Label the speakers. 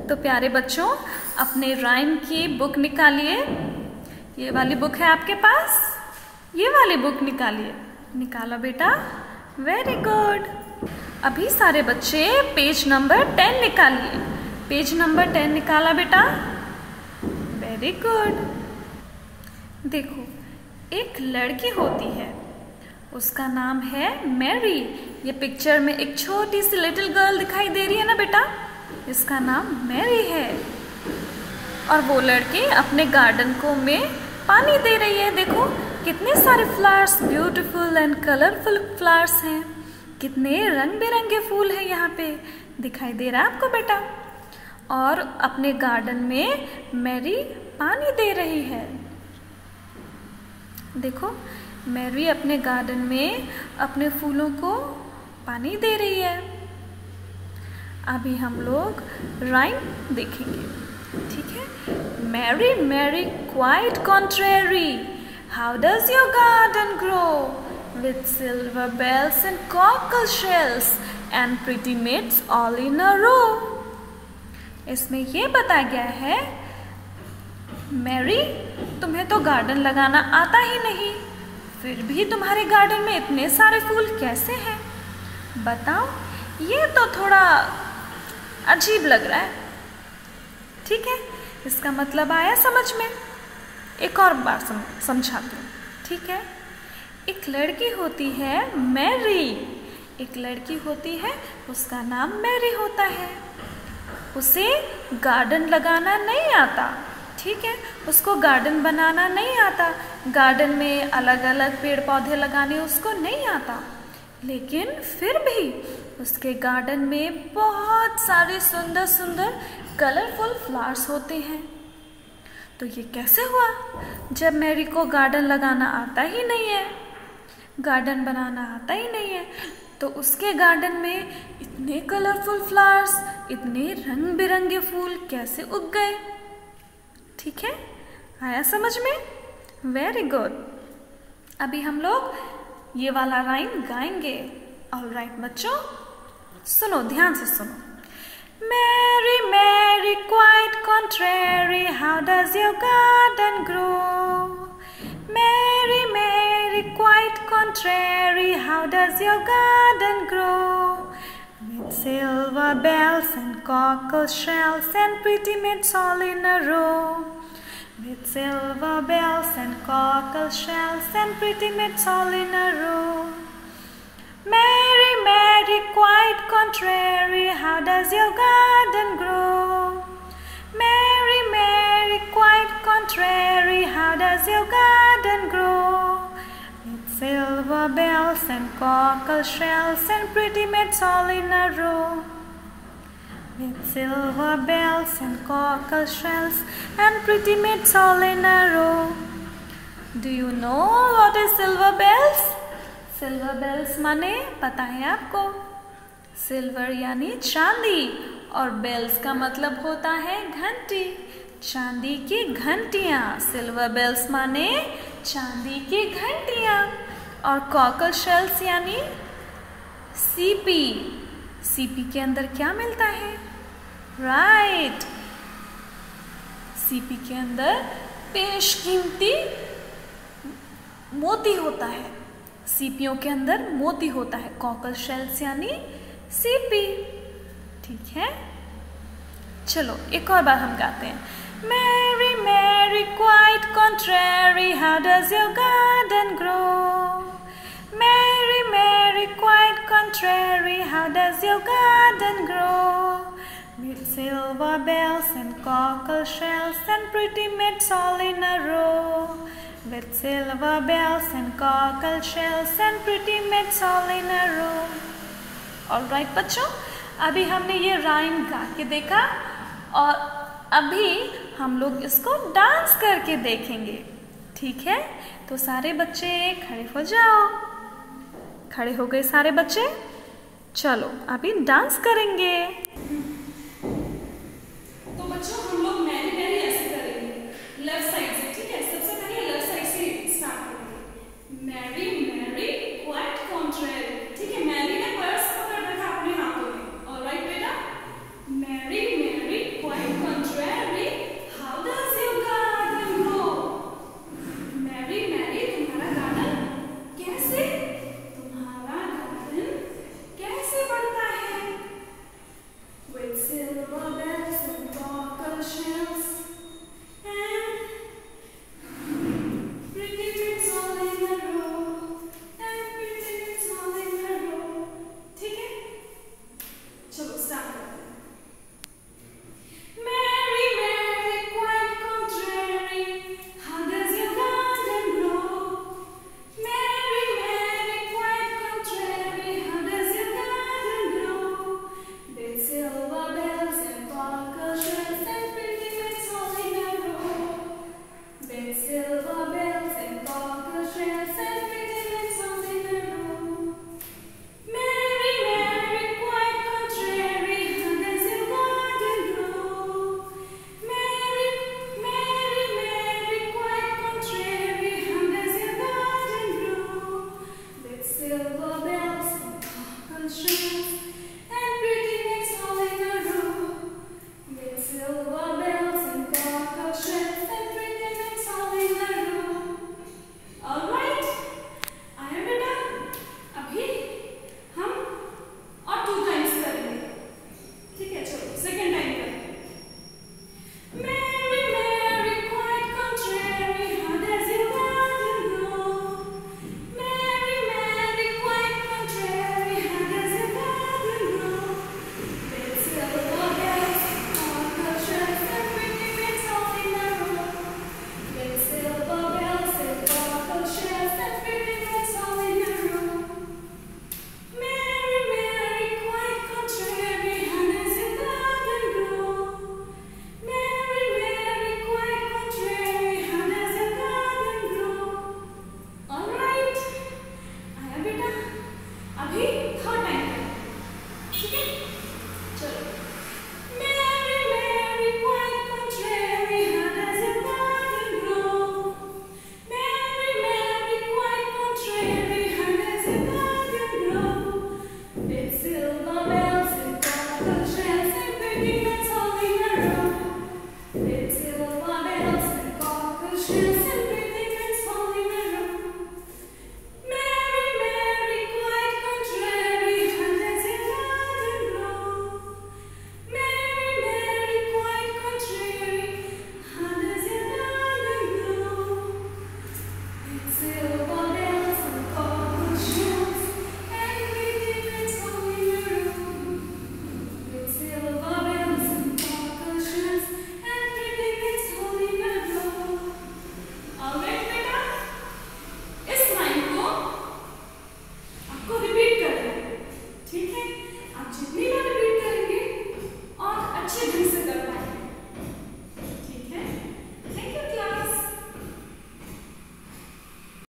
Speaker 1: तो प्यारे बच्चों, अपने राइम की बुक निकालिए। ये वाली बुक है आपके पास, ये वाली बुक निकालिए। निकालो बेटा, वेरी गुड। अभी सारे बच्चे पेज नंबर 10 निकालिए। पेज नंबर 10 निकाला बेटा, वेरी गुड। देखो, एक लड़की होती है, उसका नाम है मैरी। ये पिक्चर में एक छोटी सी लिटिल गर्ल दिखाई दे रही है ना बेटा, इसका नाम मैरी है। और वो लड़की अपने गार्डन को में पानी दे रही है। देखो कितने सारे flowers, beautiful and colourful flowers हैं। कितने रंग बिरंगे फूल हैं यहाँ पे, दिखाई दे रहा है आपको बेटा। और अपने गार्डन में मैरी पानी दे रही है। देखो, मैरी अपने गार्डन में अपने फूलों को पानी दे रही है। अभी हम लोग राइम देखेंगे, ठीक है। Mary Mary quite contrary, how does your garden grow with silver bells and cockle shells and pretty maids all in a row. इसमें ये बताया गया है, मैरी तुम्हें तो गार्डन लगाना आता ही नहीं, फिर भी तुम्हारे गार्डन में इतने सारे फूल कैसे हैं? बताओ, ये तो थोड़ा अजीब लग रहा है। ठीक है, इसका मतलब आया समझ में? एक और बार समझाती हूँ, ठीक है। एक लड़की होती है मैरी, एक लड़की होती है, उसका नाम मैरी होता है। उसे गार्डन लगाना नहीं आता, ठीक है, उसको गार्डन बनाना नहीं आता, गार्डन में अलग अलग पेड़ पौधे लगाने उसको नहीं आता। लेकिन फिर भी उसके गार्डन में बहुत सारे सुंदर सुंदर कलरफुल फ्लावर्स होते हैं। तो ये कैसे हुआ? जब मैरी को गार्डन लगाना आता ही नहीं है, गार्डन बनाना आता ही नहीं है, तो उसके गार्डन में इतने कलरफुल फ्लावर्स, इतने रंग बिरंगे फूल कैसे उग गए? ठीक है, आया समझ में? Very good. अभी हम लोग ये वाला राइम गाएंगे। ऑलराइट बच्चों, सुनो, ध्यान से सुनो। Mary Mary quite contrary, how does your garden grow. Mary Mary quite contrary, how does your garden grow with silver bells and cockle shells and pretty maids all in a row. With silver bells and cockle shells and pretty maids all in a row. Mary, Mary, quite contrary, how does your garden grow? Mary, Mary, quite contrary, how does your garden grow? With silver bells and cockle shells and pretty maids all in a row. With silver bells and cockle shells and pretty maids all in a row. Do you know what is silver bells? Silver bells माने पता है आपको? Silver यानी चांदी, और bells का मतलब होता है घंटी, चांदी की घंटियाँ। सिल्वर बेल्स माने चांदी की घंटियाँ। और कॉकल शेल्स यानी सीपी। सीपी के अंदर क्या मिलता है? राइट, सीपी के अंदर बेशकीमती मोती होता है। सीपियों के अंदर मोती होता है। कॉकल शेल्स यानी सीपी, ठीक है। चलो एक और बार हम गाते हैं। Mary, Mary, quite contrary, how does your garden grow? Mary, Mary, quite contrary, how does your garden grow? With silver bells and cockle shells and pretty maids all in a row. With silver bells and cockle shells and pretty maids all in a row. Alright बच्चों, अभी हमने ये rhyme गा के देखा, और अभी हम लोग इसको डांस करके देखेंगे, ठीक है। तो सारे बच्चे खड़े हो जाओ। खड़े हो गए सारे बच्चे? चलो अभी डांस करेंगे। तो बच्चों, हम लोग मैरी मैरी ऐसे करेंगे, लेफ्ट साइड से, ठीक है। सबसे पहले लेफ्ट साइड से स्टार्ट करेंगे। मैरी मैरी क्वाइट कॉन्ट्रेरी, ठीक है। मैरी ने पर्स पकड़ रखा अपने हाथों में। ऑलराइट बेटा, Mary Mary quite sparkle shells and pretty lights all in a row. With silver bells and cockle shells and pretty lights all in a row. All right, आया बेटा? अभी हम और 2 टाइम्स करेंगे, ठीक है? चलो सेकंड टाइम करें। Mary, Mary, quite contrary, how does your garden grow? Mary, Mary, quite contrary, how does your garden grow? With silver bells, cockle shells, and pretty lights all in a row. With silver bells and cockle shells and pretty lights all in a row. Mary, Mary, quite contrary, how does your garden grow? Mary, Mary, quite contrary, how does your garden grow? All right, आया बेटा? अभी third time करें, ठीक है? चलो। Mary, Mary, quite contrary, how does your garden grow? Mary, Mary, quite contrary, how does your garden grow? With silver bells and cockle shells and pretty lights all in a row. With silver bells and cockle shells and pretty lights all in a row. Mary, Mary, quite contrary, how does your garden grow? Mary, Mary, quite contrary, how does your garden grow? With silver bells and cockle shells and pretty lights all in a row. With silver bells and cockle shells and pretty lights all in a row. All right, बेटा? इस line को आपको repeat करना है, ठीक है? आप जितनी बार रिपीट करेंगे और अच्छे ढंग